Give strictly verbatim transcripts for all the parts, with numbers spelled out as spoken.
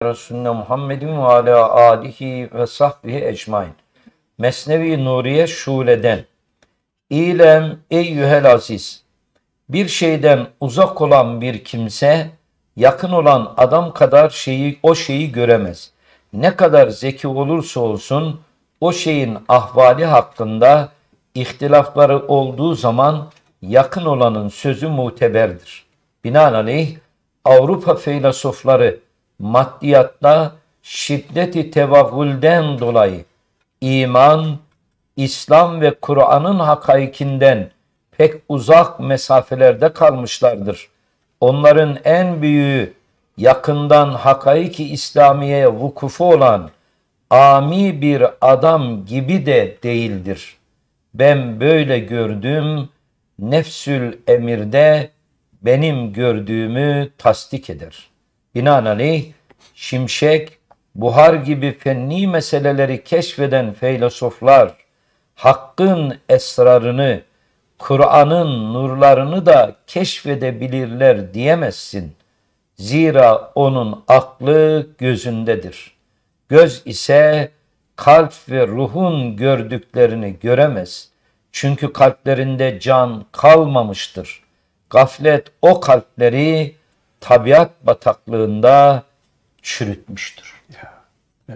Resulüne Muhammedin ve ala alihi ve sahbihi ecmain. Mesnevi Nuriye Şule'den. İlem eyyühel aziz. Bir şeyden uzak olan bir kimse, yakın olan adam kadar şeyi, o şeyi göremez. Ne kadar zeki olursa olsun, o şeyin ahvali hakkında ihtilafları olduğu zaman yakın olanın sözü muteberdir. Binaenaleyh Avrupa filozofları maddiyatta şiddeti tevahhülden dolayı iman, İslam ve Kur'an'ın hakaikinden pek uzak mesafelerde kalmışlardır. Onların en büyüğü yakından hakaiki İslamiye'ye vukufu olan ami bir adam gibi de değildir. Ben böyle gördüm, nefsül emirde benim gördüğümü tasdik eder. Binaenaleyh şimşek, buhar gibi fenni meseleleri keşfeden filozoflar, hakkın esrarını, Kur'an'ın nurlarını da keşfedebilirler diyemezsin. Zira onun aklı gözündedir. Göz ise kalp ve ruhun gördüklerini göremez. Çünkü kalplerinde can kalmamıştır. Gaflet o kalpleri tabiat bataklığında çürütmüştür. Ya, evet.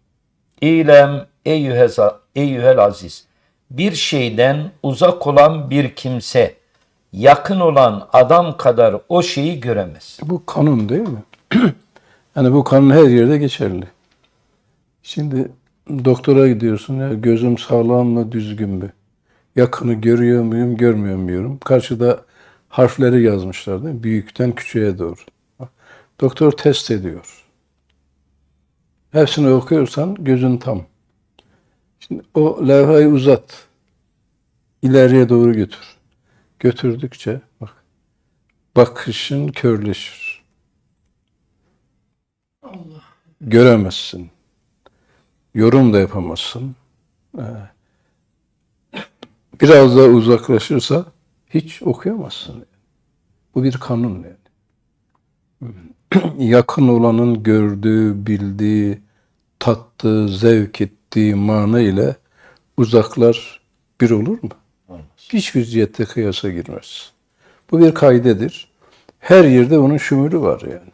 İlem eyyüheza, eyyühel aziz. Bir şeyden uzak olan bir kimse, yakın olan adam kadar o şeyi göremez. Bu kanun değil mi? Yani bu kanun her yerde geçerli. Şimdi doktora gidiyorsun, ya gözüm sağlam mı, düzgün mü? Yakını görüyor muyum, görmüyor muyum? Karşıda harfleri yazmışlar değil mi? Büyükten küçüğe doğru. Doktor test ediyor. Hepsini okuyorsan gözün tam. Şimdi o levhayı uzat. İleriye doğru götür. Götürdükçe bak, bakışın körleşir. Allah. Göremezsin. Yorum da yapamazsın. Biraz daha uzaklaşırsa hiç okuyamazsın. Bu bir kanun yani. Yakın olanın gördüğü, bildiği, tattığı, zevk ettiği mana ile uzaklar bir olur mu? Olmaz. Hiçbir cihette kıyasa girmez. Bu bir kaidedir. Her yerde onun şumulu var yani.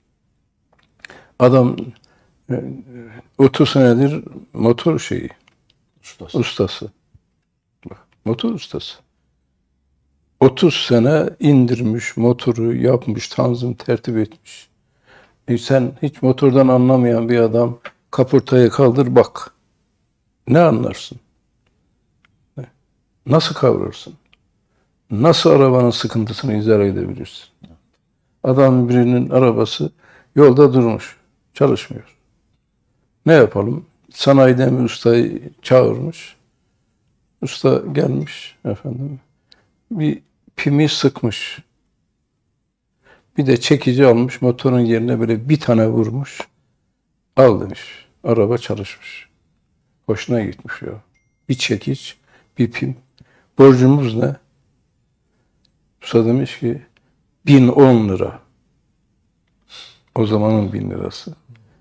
Adam otuz senedir motor şeyi, ustası. ustası. Motor ustası. otuz sene indirmiş, motoru yapmış, tanzim tertip etmiş. E sen hiç motordan anlamayan bir adam kaportayı kaldır bak. Ne anlarsın? Nasıl kavrarsın? Nasıl arabanın sıkıntısını izah edebilirsin? Adam birinin arabası yolda durmuş, çalışmıyor. Ne yapalım? Sanayiden bir ustayı çağırmış. Usta gelmiş efendim. Bir pimi sıkmış. Bir de çekici almış, motorun yerine böyle bir tane vurmuş. Al demiş. Araba çalışmış. Hoşuna gitmiş ya. Bir çekiç, bir pim. Borcumuz ne? Usta demiş ki bin on lira. O zamanın bin lirası.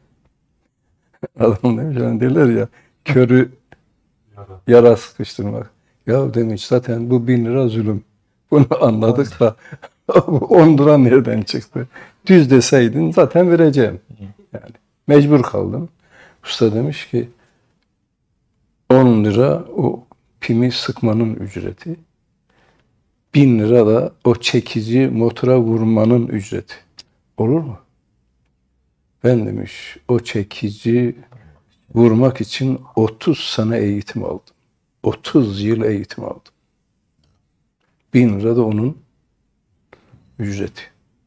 Adam demiş, yani derler ya, körü yara sıkıştırmak. Ya demiş, zaten bu bin lira zulüm. Bunu anladık da on lira nereden çıktı? Düz deseydin zaten vereceğim. Yani mecbur kaldım. Usta demiş ki on lira o pimi sıkmanın ücreti. bin lira da o çekici motora vurmanın ücreti. Olur mu? Ben demiş o çekici vurmak için otuz sene eğitim aldım. otuz yıl eğitim aldım. bin lira da onun ücreti.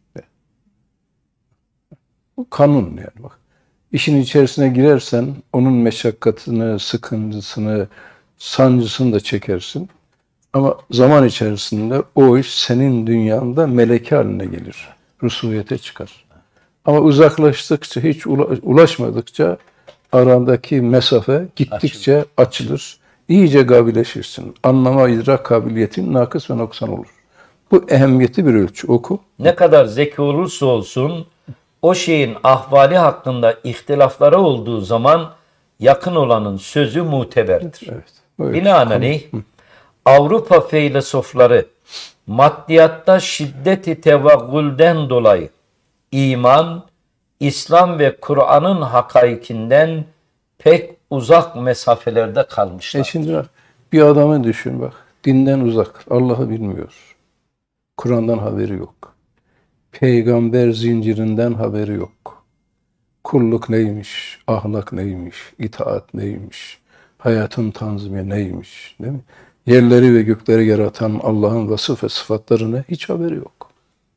Bu kanun yani bak. İşin içerisine girersen onun meşakkatini, sıkıntısını, sancısını da çekersin. Ama zaman içerisinde o iş senin dünyanda meleke haline gelir. Rusuviyete çıkar. Ama uzaklaştıkça, hiç ulaşmadıkça arandaki mesafe gittikçe açılır. açılır. İyice gabileşirsin. Anlama, idrak kabiliyetin nakıs ve noksan olur. Bu ehemmiyetli bir ölçü. Oku. Ne kadar zeki olursa olsun o şeyin ahvali hakkında ihtilafları olduğu zaman yakın olanın sözü muteberdir. Evet. Evet. Binaenaleyh Avrupa filozofları maddiyatta şiddeti tevaggülden dolayı iman, İslam ve Kur'an'ın hakaikinden pek uzak mesafelerde kalmışlar. E şimdi bak, bir adamı düşün bak. Dinden uzak. Allah'ı bilmiyor. Kur'an'dan haberi yok. Peygamber zincirinden haberi yok. Kulluk neymiş, ahlak neymiş, itaat neymiş, hayatın tanzimi neymiş, değil mi? Yerleri ve gökleri yaratan Allah'ın vasıf ve sıfatlarına hiç haberi yok.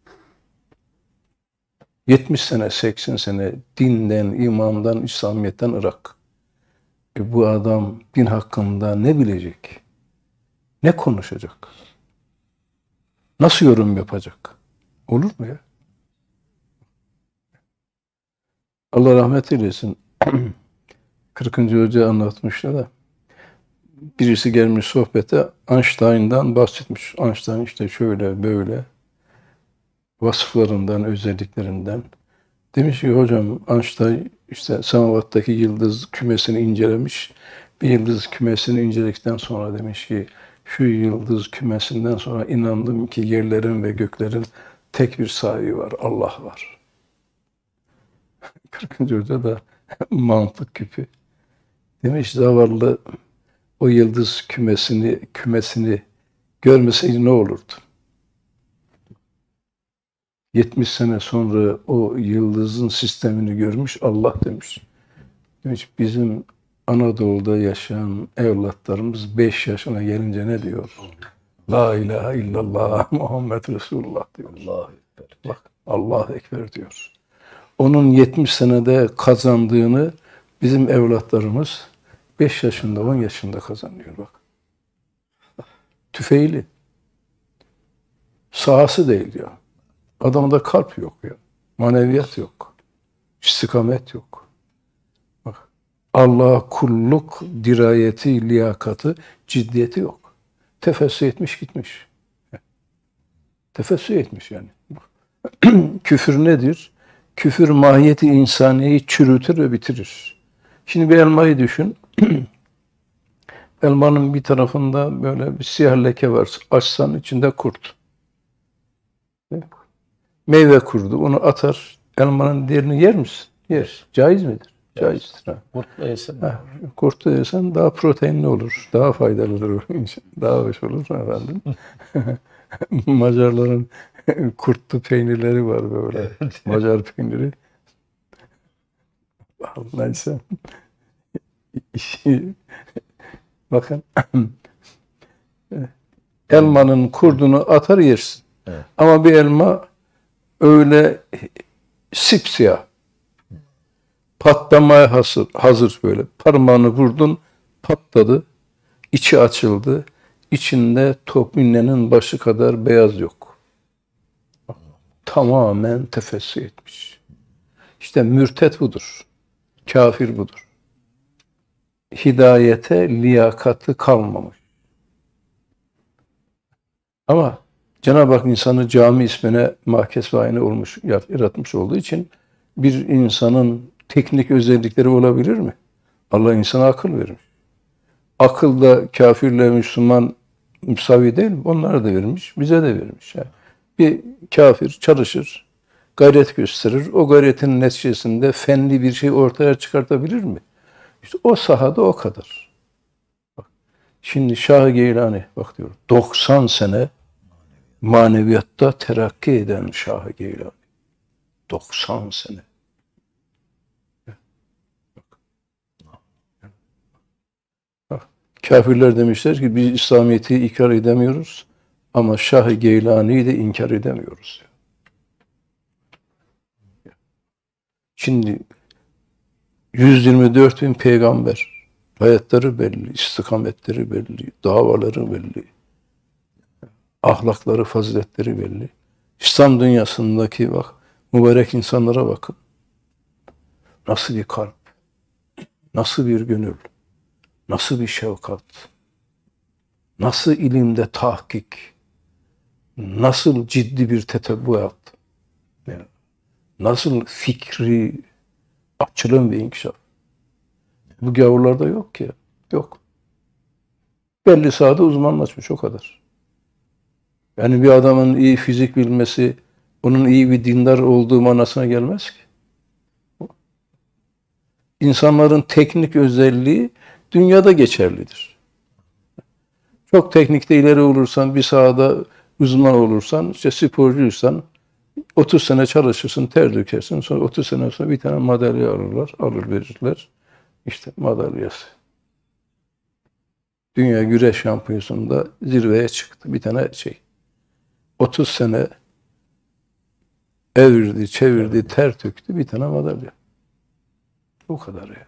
yetmiş sene, seksen sene dinden, imandan, İslamiyet'ten ırak. E bu adam din hakkında ne bilecek? Ne konuşacak? Nasıl yorum yapacak? Olur mu ya? Allah rahmet eylesin. kırkıncı Hoca anlatmışlar da birisi gelmiş sohbete Einstein'dan bahsetmiş. Einstein işte şöyle böyle vasıflarından, özelliklerinden. Demiş ki hocam Einstein işte semavattaki yıldız kümesini incelemiş. Bir yıldız kümesini inceledikten sonra demiş ki şu yıldız kümesinden sonra inandım ki yerlerin ve göklerin tek bir sahibi var. Allah var. kırkıncı Hoca da mantık küpü. Demiş zavallı o yıldız kümesini kümesini görmeseydi ne olurdu? yetmiş sene sonra o yıldızın sistemini görmüş, Allah demiş. Demiş bizim Anadolu'da yaşayan evlatlarımız beş yaşına gelince ne diyor? La ilahe illallah Muhammed Resulullah diyor. Allahu Ekber. Bak Allah Ekber diyor. Onun yetmiş senede kazandığını bizim evlatlarımız beş yaşında, on yaşında kazanıyor bak. Tüfeğli. Sahası değil ya. Adamda kalp yok ya. Maneviyat yok. İstikamet yok. Bak. Allah'a kulluk, dirayeti, liyakatı, ciddiyeti yok. Tefessü etmiş gitmiş. Tefessü etmiş yani. Küfür nedir? Küfür mahiyeti insaniyeyi çürütür ve bitirir. Şimdi bir elmayı düşün. Elmanın bir tarafında böyle bir siyah leke var. Açsan içinde kurt. Meyve kurdu. Onu atar. Elmanın diğerini yer misin? Yer. Caiz midir? Caizdir. Ha. Kurtla yesin. Kurtlu yesen daha proteinli olur. Daha faydalı olur. Daha hoş olur efendim. Macarların kurtlu peynirleri var böyle. Evet. Macar peyniri. Neyse. Bakın. Elmanın kurdunu atar yersin. Evet. Ama bir elma öyle sipsiyah. Patlamaya hazır, hazır böyle. Parmağını vurdun, patladı. İçi açıldı. İçinde top iğnenin başı kadar beyaz yok. Tamamen tefessü etmiş. İşte mürtet budur. Kafir budur. Hidayete liyakatı kalmamış. Ama Cenab-ı Hak insanı cami ismine mahkes ve ayna olmuş, yaratmış olduğu için bir insanın teknik özellikleri olabilir mi? Allah insana akıl vermiş. Akıl da kafirle Müslüman müsavi değil mi? Onlara da vermiş, bize de vermiş. Yani bir kafir çalışır, gayret gösterir. O gayretin neticesinde fenli bir şey ortaya çıkartabilir mi? İşte o sahada o kadar. Bak, şimdi Şah-ı Geylani bak diyor. doksan sene maneviyatta terakki eden Şah-ı Geylani. doksan sene. Bak, kafirler demişler ki biz İslamiyet'i ikrar edemiyoruz ama Şah-ı Geylani'yi de inkar edemiyoruz. Şimdi yüz yirmi dört bin peygamber, hayatları belli, istikametleri belli, davaları belli, ahlakları, faziletleri belli. İslam dünyasındaki bak, mübarek insanlara bakın. Nasıl bir kalp, nasıl bir gönül, nasıl bir şefkat, nasıl ilimde tahkik, nasıl ciddi bir tetebbuat. Yani Nasıl fikri açılım ve inkişaf. Bu gavurlarda yok ki. Yok. Belli sahada uzmanlaşmış o kadar. Yani bir adamın iyi fizik bilmesi, onun iyi bir dindar olduğu manasına gelmez ki. İnsanların teknik özelliği dünyada geçerlidir. Çok teknikte ileri olursan, bir sahada uzman olursan, işte sporcuysan, otuz sene çalışırsın, ter dökersin, sonra otuz sene sonra bir tane madalya alırlar, alır verirler. İşte madalyası. Dünya güreş şampiyonasında zirveye çıktı. Bir tane şey. otuz sene evirdi, çevirdi, ter döktü, bir tane madalya. Bu kadar yani.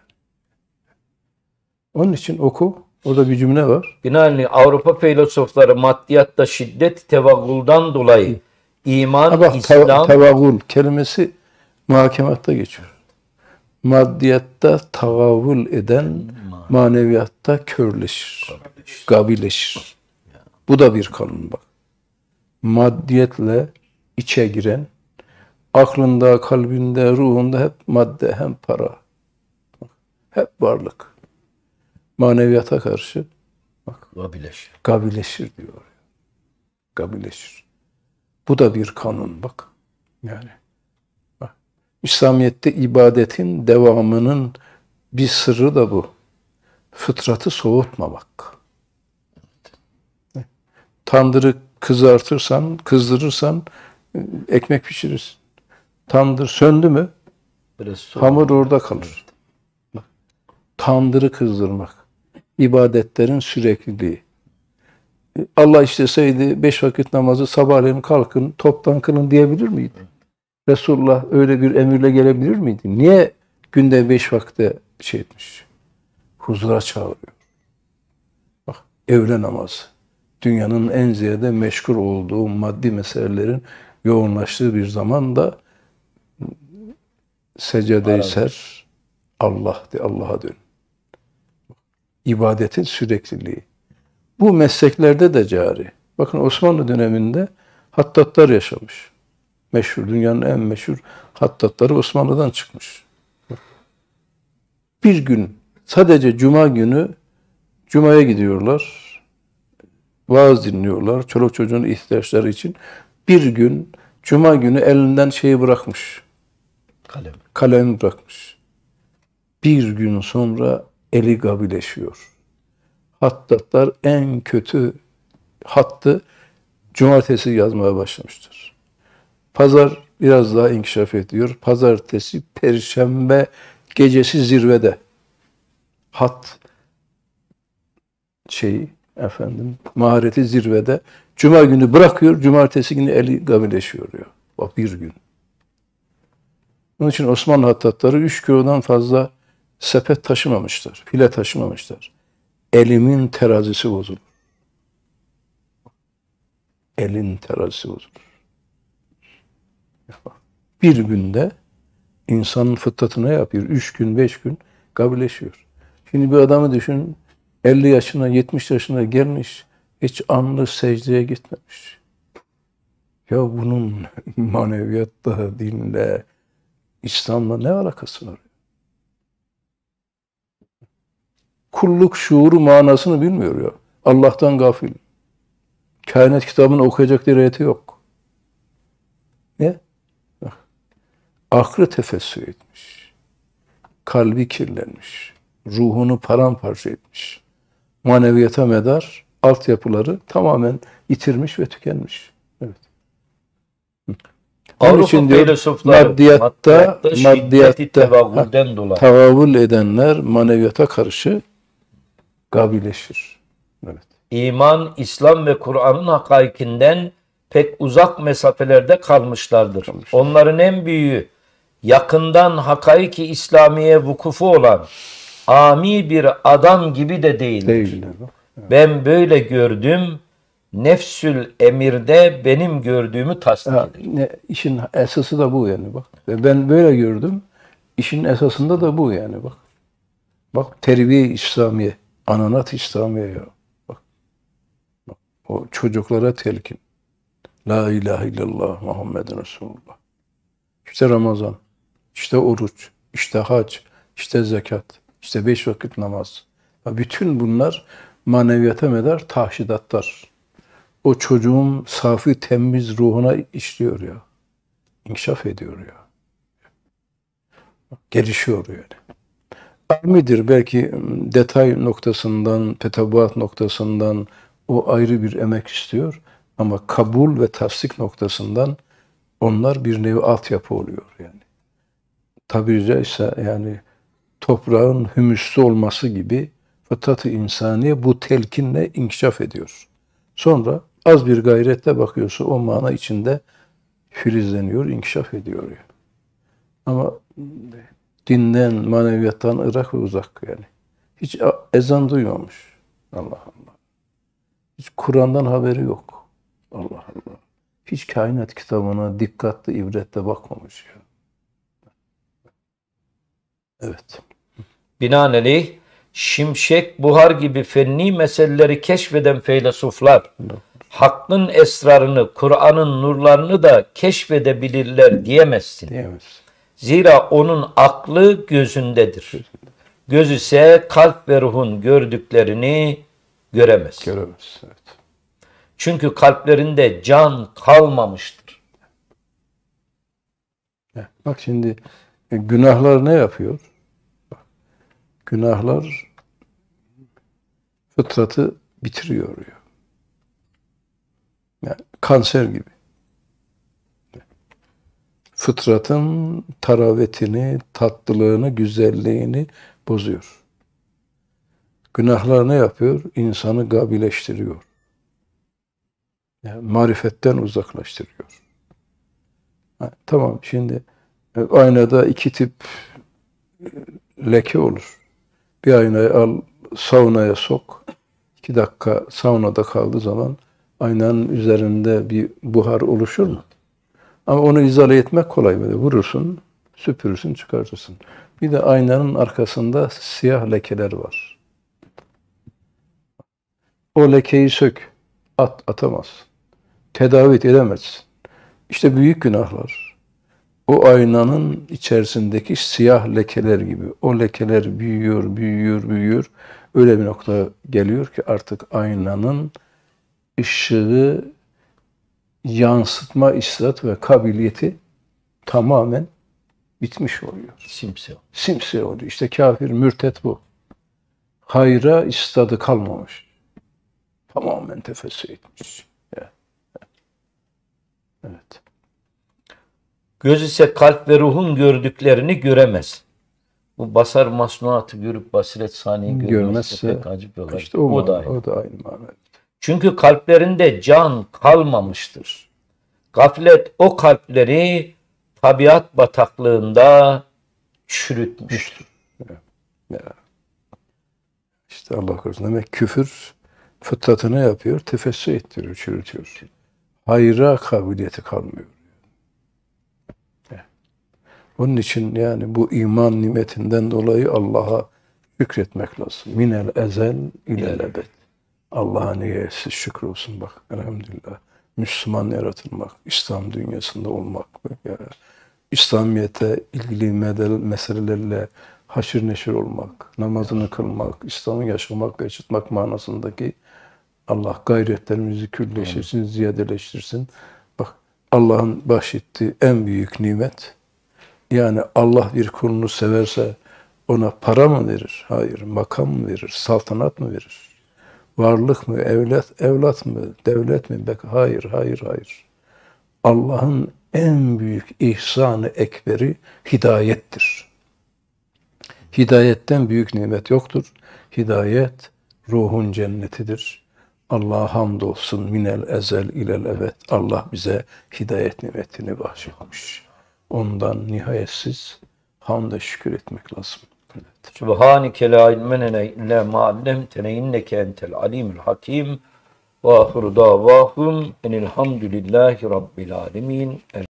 Onun için oku. Orada bir cümle var. Binaenaleyh Avrupa filozofları maddiyatta şiddet tevagguldan dolayı iman, Ha bak, İslam... tevagul kelimesi muhakematta geçiyor. Maddiyatta tavavul eden maneviyatta körleşir. Gabileşir. Bu da bir kanun bak. Maddiyetle içe giren, aklında, kalbinde, ruhunda hep madde, hem para. Hep varlık. Maneviyata karşı bak, Gabileşir. gabileşir diyor. Gabileşir. Bu da bir kanun bak. Yani bak. İslamiyet'te ibadetin devamının bir sırrı da bu. Fıtratı soğutmamak. Tandırı kızartırsan, kızdırırsan ekmek pişirirsin. Tandır söndü mü hamur orada kalır. Tandırı kızdırmak. İbadetlerin sürekliliği. Allah isteseydi beş vakit namazı sabahleyin kalkın, toptan kılın diyebilir miydi? Resulullah öyle bir emirle gelebilir miydi? Niye günde beş vakte şey etmiş? Huzura çağırıyor. Bak, öğle namazı. Dünyanın en ziyade meşgul olduğu maddi meselelerin yoğunlaştığı bir zamanda secde-i ser, Allah de, Allah'a dön. İbadetin sürekliliği. Bu mesleklerde de cari. Bakın Osmanlı döneminde hattatlar yaşamış. Meşhur, dünyanın en meşhur hattatları Osmanlı'dan çıkmış. Bir gün, sadece cuma günü cumaya gidiyorlar. Vaaz dinliyorlar. Çoluk çocuğun ihtiyaçları için. Bir gün, cuma günü elinden şeyi bırakmış. Kalem. Kalemi bırakmış. Bir gün sonra eli gabileşiyor. Hattatlar en kötü hattı cumartesi yazmaya başlamıştır. Pazar biraz daha inkişaf ediyor. Pazartesi, perşembe gecesi zirvede. Hat şeyi efendim mahareti zirvede. Cuma günü bırakıyor, cumartesi günü eli gabileşiyor diyor. Bak bir gün. Onun için Osmanlı hattatları üç kilodan fazla sepet taşımamışlar, file taşımamışlar. Elimin terazisi bozulur. Elin terazisi bozulur. Bir günde insanın fıtratına yapıyor. Üç gün, beş gün gabileşiyor. Şimdi bir adamı düşün, elli yaşına, yetmiş yaşına gelmiş, hiç anlı secdeye gitmemiş. Ya bunun maneviyatla, dinle, İslam'la ne alakası var? Kulluk şuuru manasını bilmiyor ya. Allah'tan gafil. Kainat kitabını okuyacak dirayeti yok. Ne? Aklı tefessü etmiş. Kalbi kirlenmiş. Ruhunu paramparça etmiş. Maneviyata medar altyapıları tamamen yitirmiş ve tükenmiş. Evet. Onun Avrupa için diyor, filozofları maddiyatta, maddiyatta tevavvülden dolayı. tavavül edenler maneviyata karşı gabileşir. Evet. İman, İslam ve Kur'an'ın hakaikinden pek uzak mesafelerde kalmışlardır. Kalmış. Onların en büyüğü yakından hakaiki İslamiye vukufu olan ami bir adam gibi de değildir. Değiller. Evet. Ben böyle gördüm. Nefsül emirde benim gördüğümü tasdik Ha, eder. ne, işin esası da bu yani bak. Ve ben böyle gördüm. İşin esasında da bu yani bak. Bak terbiye İslamiye, ananat İslamiye ya. Bak. Bak. O çocuklara telkin. La ilahe illallah Muhammedun Resulullah. işte Ramazan, işte oruç, işte hac, işte zekat, işte beş vakit namaz. Bütün bunlar maneviyata medar tahşidatlar. O çocuğun safi temiz ruhuna işliyor ya. İnkişaf ediyor ya. Gelişiyor yani. Midir belki detay noktasından, tetabbuat noktasından o ayrı bir emek istiyor. Ama kabul ve tasdik noktasından onlar bir nevi altyapı oluyor yani. Tabiri caizse yani toprağın hümüslü olması gibi fıtrat-ı insaniye bu telkinle inkişaf ediyor. Sonra az bir gayretle bakıyorsa o mana içinde filizleniyor, inkişaf ediyor yani. Ama dinden, maneviyattan ırak ve uzak yani. Hiç ezan duymamış. Allah Allah. Hiç Kur'an'dan haberi yok. Allah Allah. Hiç kainat kitabına dikkatli, ibretle bakmamış ya. Evet. Binaenaleyh şimşek, buhar gibi fenni meseleleri keşfeden feylasuflar, hakkın esrarını, Kur'an'ın nurlarını da keşfedebilirler diyemezsin. Diyemez. Zira onun aklı gözündedir. Göz ise kalp ve ruhun gördüklerini göremez. Göremez. Evet. Çünkü kalplerinde can kalmamıştır. Bak şimdi günahlar ne yapıyor? Günahlar fıtratı bitiriyor ya. Yani kanser gibi. Fıtratın taravetini, tatlılığını, güzelliğini bozuyor. Günahlar ne yapıyor? İnsanı gabileştiriyor. Yani marifetten uzaklaştırıyor. Ha, tamam şimdi aynada iki tip leke olur. Bir aynayı al, saunaya sok. İki dakika saunada kaldığı zaman aynanın üzerinde bir buhar oluşur mu? Ama onu izale etmek kolay böyle. Vurursun, süpürürsün, çıkartırsın. Bir de aynanın arkasında siyah lekeler var. O lekeyi sök. At, atamazsın. Tedavi edemezsin. İşte büyük günahlar. O aynanın içerisindeki siyah lekeler gibi. O lekeler büyüyor, büyüyor, büyüyor. Öyle bir nokta geliyor ki artık aynanın ışığı yansıtma istat ve kabiliyeti tamamen bitmiş oluyor. Simsiyah. Simsiyah oluyor. İşte kafir, mürtet bu. Hayra istadı kalmamış. Tamamen tefessü etmiş. Evet. Göz ise kalp ve ruhun gördüklerini göremez. Bu basar masnuatı görüp basiret saniye görmezse pek acip yollar. İşte o, o, mana, da aynı. o da aynı mana. Çünkü kalplerinde can kalmamıştır. Gaflet o kalpleri tabiat bataklığında çürütmüştür. Ya. İşte Allah korusun. Demek küfür fıtratını yapıyor, tefessü ettiriyor, çürütüyor. Hayra kabiliyeti kalmıyor. Onun için yani bu iman nimetinden dolayı Allah'a şükretmek lazım. Minel ezel ilel ebed. Allah'a niyetsiz şükür olsun bak. Elhamdülillah. Müslüman yaratılmak, İslam dünyasında olmak. Ya, İslamiyet'e ilgili meselelerle haşır neşir olmak, namazını kılmak, İslam'ı yaşamak ve yaşatmak manasındaki Allah gayretlerimizi külleştirsin, ziyadeleştirsin. Bak Allah'ın bahşettiği en büyük nimet, yani Allah bir kulunu severse ona para mı verir? Hayır. Makam mı verir? Saltanat mı verir? Varlık mı? Evlat, evlat mı? Devlet mi? Hayır, hayır, hayır. Allah'ın en büyük ihsan-ı ekberi hidayettir. Hidayetten büyük nimet yoktur. Hidayet ruhun cennetidir. Allah'a hamdolsun minel ezel ilel ebed. Allah bize hidayet nimetini bahşetmiş. Ondan nihayetsiz hamd şükür etmek lazım. Evet. Subhaneke la ilme lena illa ma allamtena inneke entel alimul hakim. Ve ahiru davahum enilhamdülillahi rabbil alemin.